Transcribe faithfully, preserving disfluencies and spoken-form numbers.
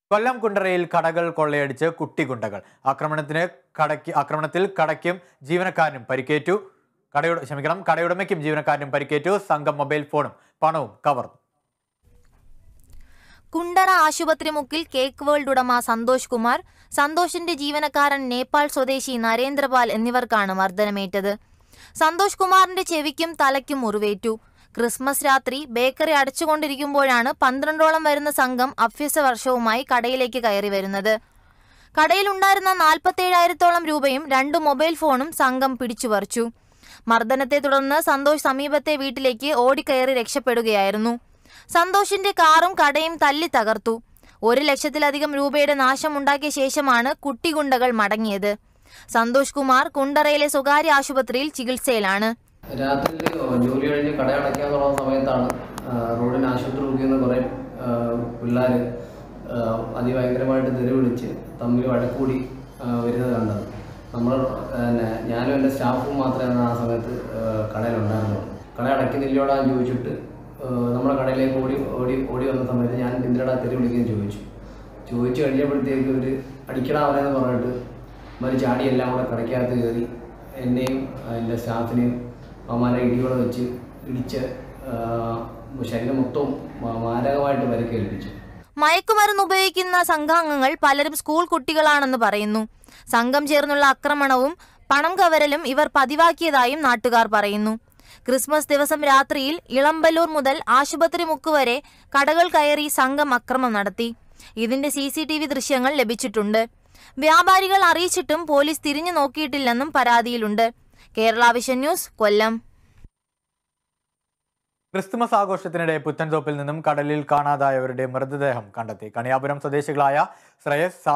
കൊല്ലം കുണ്ടറയിൽ കടകൾ കൊള്ളയടിച്ച് കുട്ടിഗുണ്ടകൾ ആക്രമണത്തിന് കടയ്ക്ക് ആക്രമണത്തിൽ കടയ്ക്കും ജീവനക്കാരനും പരിക്കേറ്റു. കടയുടെ ക്ഷമിക്കണം കടയുടമയ്ക്കും ജീവനക്കാരനും പരിക്കേറ്റു. സംഘം മൊബൈൽ ഫോണും പണവും കവർന്നു. കുണ്ടറ ആശുപത്രി മുക്കിൽ കേക്ക് വേൾഡ് ഉടമ സന്തോഷ് കുമാർ, സന്തോഷിന്റെ ജീവനക്കാരൻ നേപ്പാൾ സ്വദേശി നരേന്ദ്രപാൽ എന്നിവർക്കാണ് മർദ്ദനമേറ്റത്. സന്തോഷ് കുമാറിന്റെ ചെവിക്കും തലയ്ക്കും മുറിവേറ്റു. ക്രിസ്മസ് രാത്രി ബേക്കറി അടച്ചുകൊണ്ടിരിക്കുമ്പോഴാണ് പന്ത്രണ്ടോളം വരുന്ന സംഘം അഭ്യസവർഷവുമായി കടയിലേക്ക് കയറി വരുന്നത്. കടയിലുണ്ടായിരുന്ന നാൽപ്പത്തേഴായിരത്തോളം രൂപയും രണ്ട് മൊബൈൽ ഫോണും സംഘം പിടിച്ചുപറിച്ചു. മർദ്ദനത്തെ തുടർന്ന് സന്തോഷ് സമീപത്തെ വീട്ടിലേക്ക് ഓടിക്കയറി രക്ഷപ്പെടുകയായിരുന്നു. സന്തോഷിന്റെ കാറും കടയും തല്ലി തകർത്തു. ഒരു ലക്ഷത്തിലധികം രൂപയുടെ നാശമുണ്ടാക്കിയ ശേഷമാണ് കുട്ടിഗുണ്ടകൾ മടങ്ങിയത്. സന്തോഷ് കുമാർ കുണ്ടറയിലെ സ്വകാര്യ ആശുപത്രിയിൽ ചികിത്സയിലാണ്. രാത്രി ജോലി കഴിഞ്ഞ് കട അടയ്ക്കാൻ തുടങ്ങുന്ന സമയത്താണ് റോഡിന് ആശുപത്രി മുക്കിയെന്ന് കുറേ പിള്ളേർ അതിഭയങ്കരമായിട്ട് തെറി വിളിച്ച് തമ്മിൽ വഴക്കൂടി വരുന്നത് കണ്ടത്. നമ്മൾ പിന്നെ ഞാനും എൻ്റെ സ്റ്റാഫും മാത്രമേ ആ സമയത്ത് കടയിലുണ്ടായിരുന്നുള്ളൂ. കട അടയ്ക്കുന്നില്ലോടാന്ന് ചോദിച്ചിട്ട് നമ്മുടെ കടയിലേക്ക് ഓടി ഓടി ഓടി വന്ന സമയത്ത് ഞാൻ എന്തിനാ തെറി വിളിക്കുകയും ചോദിച്ചു ചോദിച്ചു കഴിഞ്ഞപ്പോഴത്തേക്ക് ഒരു അടിക്കണ അവരെന്ന് പറഞ്ഞിട്ട് മരി ചാടി എല്ലാം കൂടെ കടയ്ക്കകത്ത് കയറി എന്നെയും എൻ്റെ സ്റ്റാഫിനെയും അവന്മാരെ ഇടിയോടെ വെച്ച് ഇടിച്ച് ശരീരം മൊത്തവും മാരകമായിട്ട് പരിക്കേൽപ്പിച്ചു. മയക്കുമരുന്ന് ഉപയോഗിക്കുന്ന സംഘാംഗങ്ങൾ പലരും സ്കൂൾ കുട്ടികളാണെന്ന് പറയുന്നു. സംഘം ചേർന്നുള്ള ആക്രമണവും പണം കവരലും ഇവർ പതിവാക്കിയതായും നാട്ടുകാർ പറയുന്നു. ക്രിസ്മസ് ദിവസം രാത്രിയിൽ ഇളമ്പല്ലൂർ മുതൽ ആശുപത്രി മുക്ക് വരെ കടകൾ കയറി സംഘം അക്രമം നടത്തി. ഇതിന്റെ സി സി ടി വി ദൃശ്യങ്ങൾ ലഭിച്ചിട്ടുണ്ട്. വ്യാപാരികൾ അറിയിച്ചിട്ടും പോലീസ് തിരിഞ്ഞു നോക്കിയിട്ടില്ലെന്നും പരാതിയിലുണ്ട്. Kerala vision news, Kollam. Christmas ആഘോഷത്തിനിടെ പുത്തൻതോപ്പിൽ നിന്നും കടലിൽ കാണാതായവരുടെ മൃതദേഹം കണ്ടെത്തി. കണിയാപുരം സ്വദേശികളായ ശ്രേയസ്